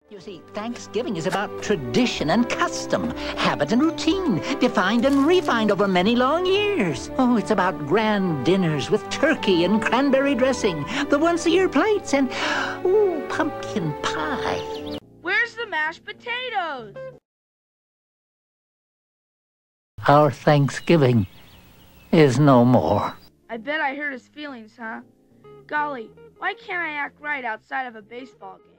You see, Thanksgiving is about tradition and custom, habit and routine, defined and refined over many long years. Oh, it's about grand dinners with turkey and cranberry dressing, the once-a-year plates, and, ooh, pumpkin pie. Where's the mashed potatoes? Our Thanksgiving is no more. I bet I hurt his feelings, huh? Golly, why can't I act right outside of a baseball game?